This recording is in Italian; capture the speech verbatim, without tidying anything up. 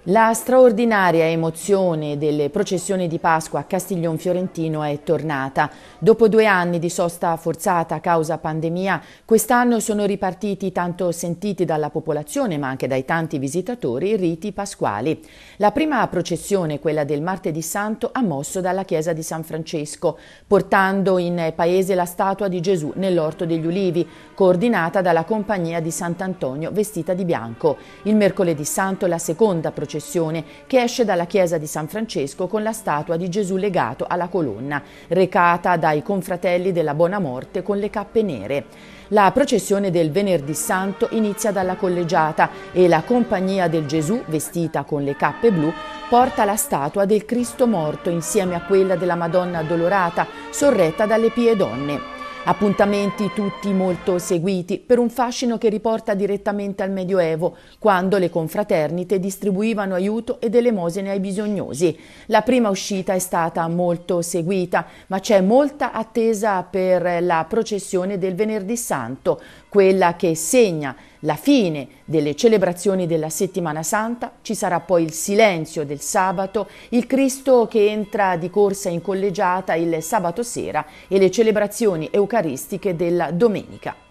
La straordinaria emozione delle processioni di Pasqua a Castiglion Fiorentino è tornata. Dopo due anni di sosta forzata a causa pandemia, quest'anno sono ripartiti tanto sentiti dalla popolazione ma anche dai tanti visitatori i riti pasquali. La prima processione, quella del Martedì Santo, ha mosso dalla chiesa di San Francesco, portando in paese la statua di Gesù nell'Orto degli Ulivi, coordinata dalla Compagnia di Sant'Antonio vestita di bianco. Il Mercoledì Santo la seconda processione che esce dalla chiesa di San Francesco con la statua di Gesù legato alla colonna, recata dai confratelli della Buona Morte con le cappe nere. La processione del Venerdì Santo inizia dalla collegiata e la Compagnia del Gesù, vestita con le cappe blu, porta la statua del Cristo morto insieme a quella della Madonna Addolorata, sorretta dalle pie donne. Appuntamenti tutti molto seguiti per un fascino che riporta direttamente al Medioevo, quando le confraternite distribuivano aiuto ed elemosine ai bisognosi. La prima uscita è stata molto seguita, ma c'è molta attesa per la processione del Venerdì Santo, quella che segna la fine delle celebrazioni della Settimana Santa. Ci sarà poi il silenzio del sabato, il Cristo che entra di corsa in collegiata il sabato sera e le celebrazioni eucaristiche della domenica.